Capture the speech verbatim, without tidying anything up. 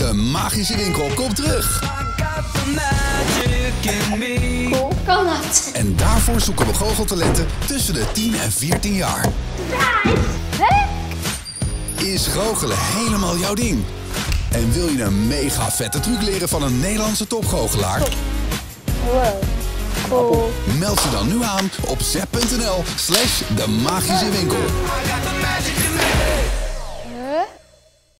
De magische winkel komt terug. Hoe kan dat? En daarvoor zoeken we goocheltalenten tussen de tien en veertien jaar. Hè? Is goochelen helemaal jouw ding? En wil je een mega vette truc leren van een Nederlandse topgoochelaar? Wow. Cool. Meld je dan nu aan op zep punt n l slash de magische winkel.